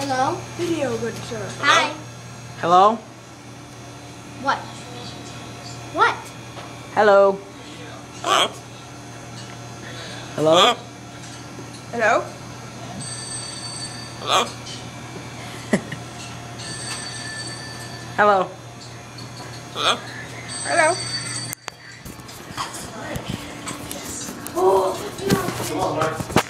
Hello? Video, good sir. Hi. Hello? What? What? Hello? Hello? Hello? Hello? Hello? Hello? Hello? Come on, Mark.